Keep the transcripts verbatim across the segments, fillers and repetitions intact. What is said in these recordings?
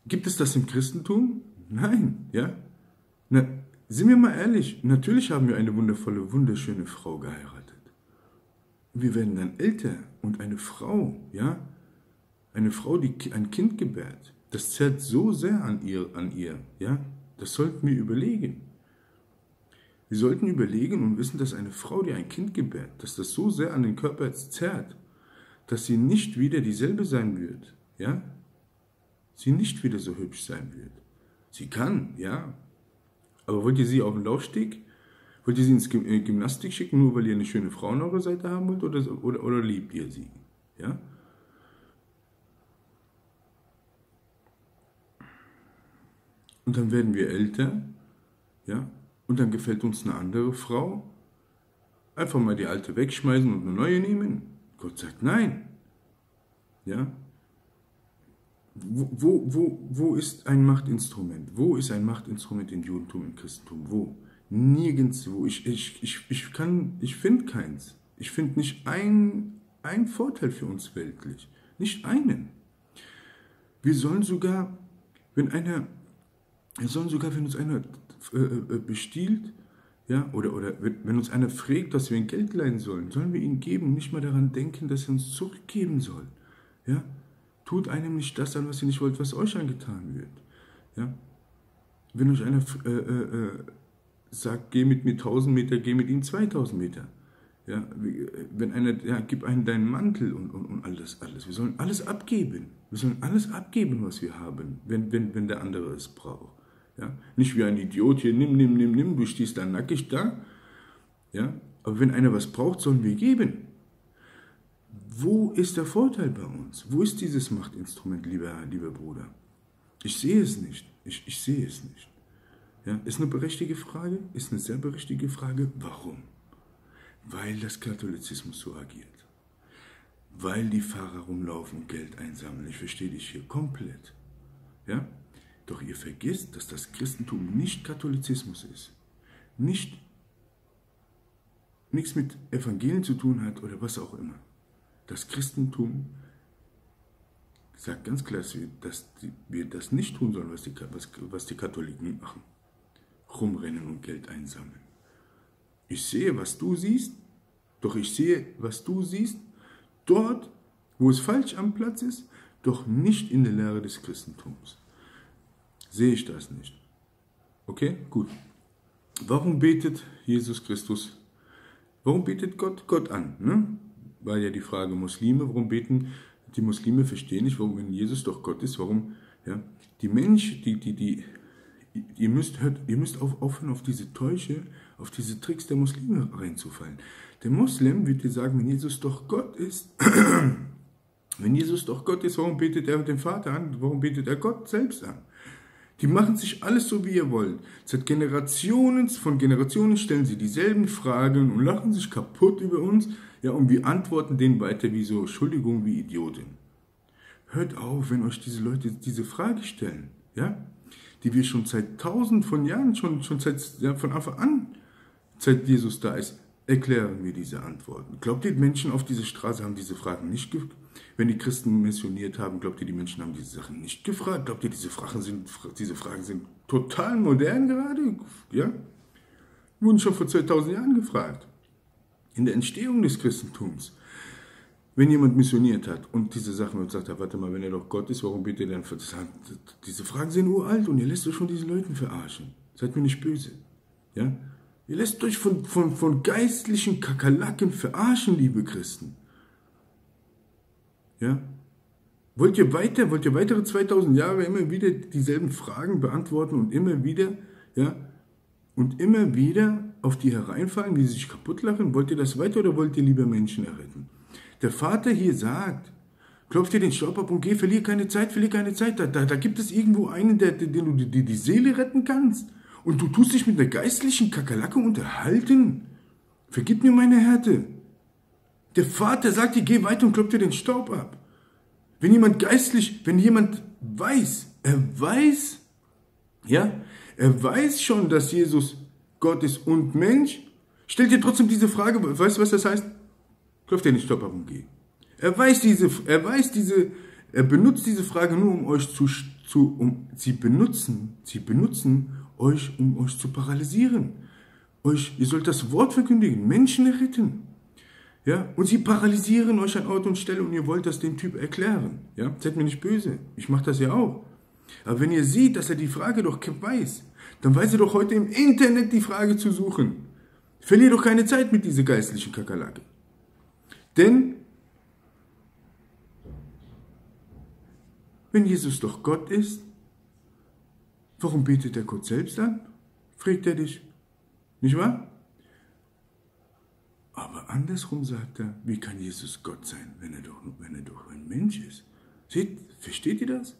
Gibt es das im Christentum? Nein, ja. Na, sind wir mal ehrlich, natürlich haben wir eine wundervolle, wunderschöne Frau geheiratet. Wir werden dann älter und eine Frau, ja, eine Frau, die ein Kind gebärt, das zerrt so sehr an ihr, an ihr, ja, das sollten wir überlegen. Wir sollten überlegen und wissen, dass eine Frau, die ein Kind gebärt, dass das so sehr an den Körper zerrt, dass sie nicht wieder dieselbe sein wird, ja, sie nicht wieder so hübsch sein wird. Sie kann, ja, aber wollt ihr sie auf den Laufsteg, wollt ihr sie ins Gymnastik schicken, nur weil ihr eine schöne Frau an eurer Seite haben wollt, oder, oder, oder liebt ihr sie, ja? Und dann werden wir älter, ja, und dann gefällt uns eine andere Frau. Einfach mal die alte wegschmeißen und eine neue nehmen. Gott sagt nein. Ja? Wo, wo, wo, wo ist ein Machtinstrument? Wo ist ein Machtinstrument im Judentum, im Christentum? Wo? Nirgendwo. Ich, ich, ich, ich, kann, ich finde keins. Ich finde nicht einen, einen Vorteil für uns weltlich. Nicht einen. Wir sollen sogar, wenn einer, wir sollen sogar, wenn uns einer äh, bestiehlt, ja, oder, oder wenn uns einer fragt, dass wir ihm Geld leihen sollen, sollen wir ihm geben und nicht mal daran denken, dass er uns zurückgeben soll. Ja? Tut einem nicht das an, was ihr nicht wollt, was euch angetan wird. Ja? Wenn euch einer äh, äh, sagt, geh mit mir tausend Meter, geh mit ihm zweitausend Meter. Ja? Wenn einer, ja, gib einem deinen Mantel und, und, und alles, alles. Wir sollen alles abgeben. Wir sollen alles abgeben, was wir haben, wenn, wenn, wenn der andere es braucht. Ja? Nicht wie ein Idiot hier, nimm, nimm, nimm, nimm, du stehst da nackig da. Ja? Aber wenn einer was braucht, sollen wir geben. Wo ist der Vorteil bei uns? Wo ist dieses Machtinstrument, lieber, lieber Bruder? Ich sehe es nicht. Ich, ich sehe es nicht. Ja? Ist eine berechtigte Frage? Ist eine sehr berechtigte Frage. Warum? Weil das Katholizismus so agiert. Weil die Pfarrer rumlaufen und Geld einsammeln. Ich verstehe dich hier komplett. Ja? Doch ihr vergisst, dass das Christentum nicht Katholizismus ist. Nicht, nichts mit Evangelien zu tun hat oder was auch immer. Das Christentum sagt ganz klar, dass wir das, wir das nicht tun sollen, was die, was, was die Katholiken machen. Rumrennen und Geld einsammeln. Ich sehe, was du siehst, doch ich sehe, was du siehst, dort, wo es falsch am Platz ist, doch nicht in der Lehre des Christentums. Sehe ich das nicht. Okay, gut. Warum betet Jesus Christus, warum betet Gott Gott an? Ne? War ja die Frage Muslime, warum beten die Muslime, verstehen nicht, warum, wenn Jesus doch Gott ist, warum, ja, die Menschen, die, die, die, ihr müsst, hört, ihr müsst auf, aufhören, auf diese Täusche, auf diese Tricks der Muslime reinzufallen. Der Muslim wird dir sagen, wenn Jesus doch Gott ist, wenn Jesus doch Gott ist, warum betet er den Vater an? Warum betet er Gott selbst an? Die machen sich alles so, wie ihr wollt. Seit Generationen, von Generationen stellen sie dieselben Fragen und lachen sich kaputt über uns. Ja, und wir antworten denen weiter wie so, Entschuldigung, wie Idioten. Hört auf, wenn euch diese Leute diese Frage stellen, ja, die wir schon seit tausend von Jahren, schon, schon seit, ja, von Anfang an, seit Jesus da ist, erklären wir diese Antworten. Glaubt ihr, Menschen auf dieser Straße haben diese Fragen nicht gefragt? Wenn die Christen missioniert haben, glaubt ihr, die Menschen haben diese Sachen nicht gefragt? Glaubt ihr, diese Fragen sind, diese Fragen sind total modern gerade? Ja? Wurden schon vor zweitausend Jahren gefragt. In der Entstehung des Christentums. Wenn jemand missioniert hat und diese Sachen und sagt, warte mal, wenn er doch Gott ist, warum betet er dann? Diese Fragen sind uralt und ihr lässt euch von diesen Leuten verarschen. Seid mir nicht böse. Ja? Ihr lässt euch von, von, von geistlichen Kakerlaken verarschen, liebe Christen. Ja? Wollt ihr weiter, wollt ihr weitere zweitausend Jahre immer wieder dieselben Fragen beantworten und immer wieder, ja, und immer wieder auf die hereinfallen, wie sie sich kaputt lachen? Wollt ihr das weiter oder wollt ihr lieber Menschen erretten? Der Vater hier sagt, klopf dir den Staub ab und geh, verlier keine Zeit, verlier keine Zeit. Da, da, da gibt es irgendwo einen, der, der, den du die, die Seele retten kannst. Und du tust dich mit einer geistlichen Kakerlake unterhalten. Vergib mir meine Härte. Der Vater sagt dir, geh weiter und klopf dir den Staub ab. Wenn jemand geistlich, wenn jemand weiß, er weiß, ja, er weiß schon, dass Jesus Gott ist und Mensch, stellt dir trotzdem diese Frage, weißt du, was das heißt? Klopf dir den Staub ab und geh. Er weiß diese, er weiß diese, er benutzt diese Frage nur, um euch zu, zu, um, sie benutzen, sie benutzen euch, um euch zu paralysieren. Euch, ihr sollt das Wort verkündigen, Menschen retten. Ja? Und sie paralysieren euch an Ort und Stelle und ihr wollt das dem Typ erklären. Ja? Seid mir nicht böse, ich mache das ja auch. Aber wenn ihr seht, dass er die Frage doch weiß, dann weiß er doch heute im Internet die Frage zu suchen. Verlier doch keine Zeit mit dieser geistlichen Kakerlake. Denn wenn Jesus doch Gott ist, warum betet er Gott selbst an? Fragt er dich. Nicht wahr? Aber andersrum sagt er, wie kann Jesus Gott sein, wenn er doch, wenn er doch ein Mensch ist? Seht, versteht ihr das?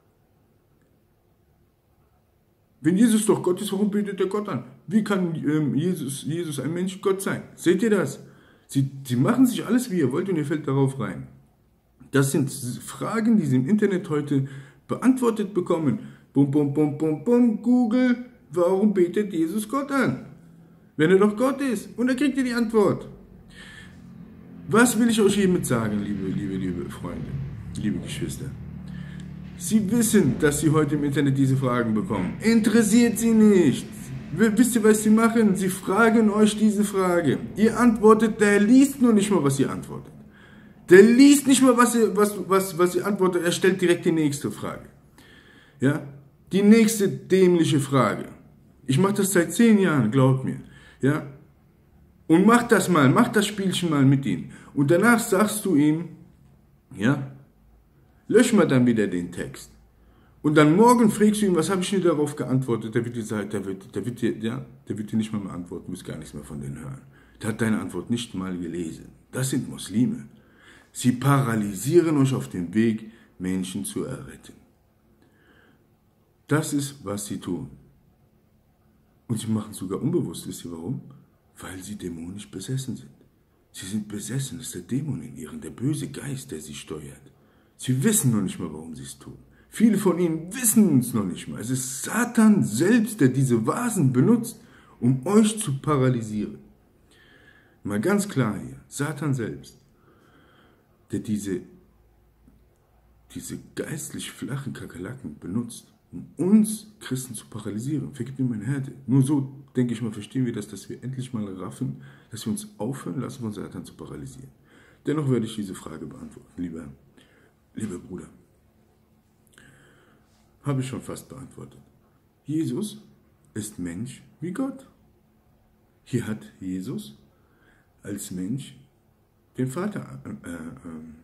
Wenn Jesus doch Gott ist, warum betet er Gott an? Wie kann ähm, Jesus, Jesus ein Mensch Gott sein? Seht ihr das? Sie, sie machen sich alles, wie ihr wollt, und ihr fällt darauf rein. Das sind Fragen, die sie im Internet heute beantwortet bekommen. Bum, bum, bum, bum, bum, Google, warum betet Jesus Gott an? Wenn er doch Gott ist. Und dann kriegt ihr die Antwort. Was will ich euch hiermit sagen, liebe, liebe, liebe Freunde, liebe Geschwister? Sie wissen, dass sie heute im Internet diese Fragen bekommen. Interessiert sie nicht. Wisst ihr, was sie machen? Sie fragen euch diese Frage. Ihr antwortet, der liest nur nicht mal, was ihr antwortet. Der liest nicht mal, was ihr, was, was, was ihr antwortet. Er stellt direkt die nächste Frage. Ja? Die nächste dämliche Frage. Ich mache das seit zehn Jahren, glaubt mir. Ja? Und mach das mal, mach das Spielchen mal mit ihm. Und danach sagst du ihm, ja, lösch mal dann wieder den Text. Und dann morgen fragst du ihn, was habe ich dir darauf geantwortet? Der wird dir sagen, der wird, der wird dir, ja, der wird dir nicht mal mehr antworten, du wirst gar nichts mehr von denen hören. Der hat deine Antwort nicht mal gelesen. Das sind Muslime. Sie paralysieren euch auf dem Weg, Menschen zu erretten. Das ist, was sie tun. Und sie machen es sogar unbewusst. Wisst ihr warum? Weil sie dämonisch besessen sind. Sie sind besessen, das ist der Dämon in ihnen, der böse Geist, der sie steuert. Sie wissen noch nicht mal, warum sie es tun. Viele von ihnen wissen es noch nicht mal. Es ist Satan selbst, der diese Vasen benutzt, um euch zu paralysieren. Mal ganz klar hier, Satan selbst, der diese, diese geistlich flachen Kakerlaken benutzt, um uns Christen zu paralysieren. Vergib mir meine Härte. Nur so, denke ich mal, verstehen wir das, dass wir endlich mal raffen, dass wir uns aufhören lassen, von Satan zu paralysieren. Dennoch werde ich diese Frage beantworten, lieber, lieber Bruder. Habe ich schon fast beantwortet. Jesus ist Mensch wie Gott. Hier hat Jesus als Mensch den Vater äh, äh,